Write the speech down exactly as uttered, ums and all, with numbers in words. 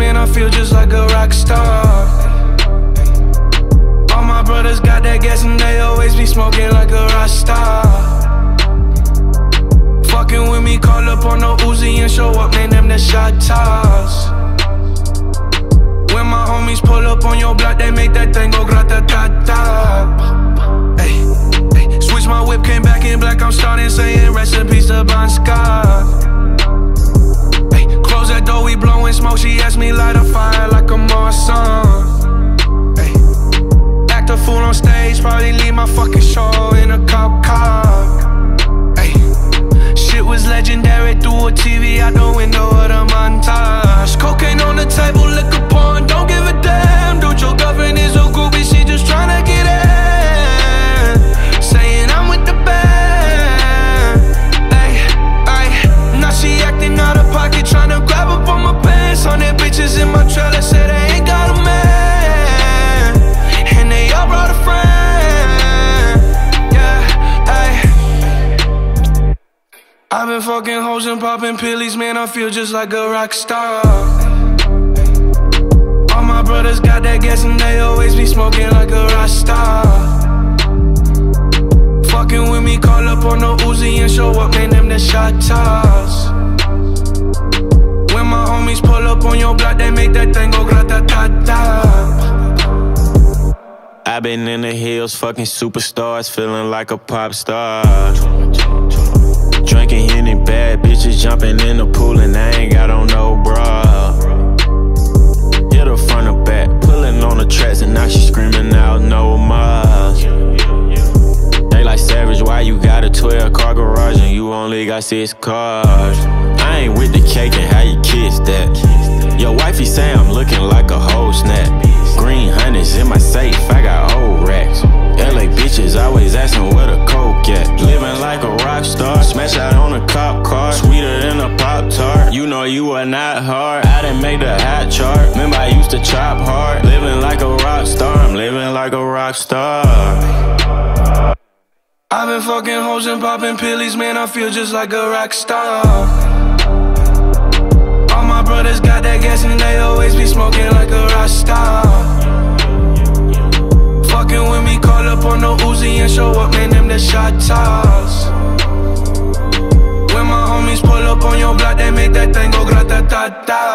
man, I feel just like a rock star. All my brothers got that gas and they always be smoking like a rock star. Fucking with me, call up on the Uzi and show up, man, them the shot toss. When my homies pull up on your block, they make that thing go grata-ta-ta. Ay, ay. Switch my whip, came back in black, I'm starting saying rest in peace to Bon Scott. Ay, close that door, we blowing smoke, she asked me light a fire like a Marsan. Ay, act a fool on stage, probably leave my fucking show in a cop car. Ay, shit was legendary through a T V out the window of the montage. Cocaine on the table, liquor porn, don't give a damn. Dude, your girlfriend is a groupie, she just tryna get in. Saying I'm with the band. Ay, ay, now she acting out of pocket, tryna grab up on my pants. Hundred bitches in my trailer, say they ain't got a man, and they all brought a friend. Yeah, ay. I've been fucking hoes and popping pillies, man, I feel just like a rock star. All my brothers got that gas and they always be smoking like a rock star. Fucking with me, call up on the Uzi and show up, man, them the shot toss. When my homies pull up on your block, they make that thing go grata-ta-ta. I've been in the hills, fucking superstars, feeling like a pop star. Drinking Henny, bad bitches jumping in the pool and I ain't got on no bra. Hit her front or back, pulling on the tracks and now she screaming out no more. They like Savage, why you got a twelve car garage and you only got six cars? I ain't with the cake and how you kiss that. Your wifey say I'm looking like a whole snap. Green hundreds in my safe, I got old racks. L A bitches always asking where the coke at. Living like a rock star, smash out on a cop car, sweeter than a Pop-Tart. You know you are not hard, I done made the hot chart. Remember I used to chop hard. Living like a rock star, I'm living like a rock star. I've been fucking hoes and popping pillies, man, I feel just like a rock star. All my brothers got that gas and they always be smoking like a rock star. Fucking with me, call up on the Uzi and show up, man, them the shot toss. When my homies pull up on your block, they make that thing go grata-ta-ta.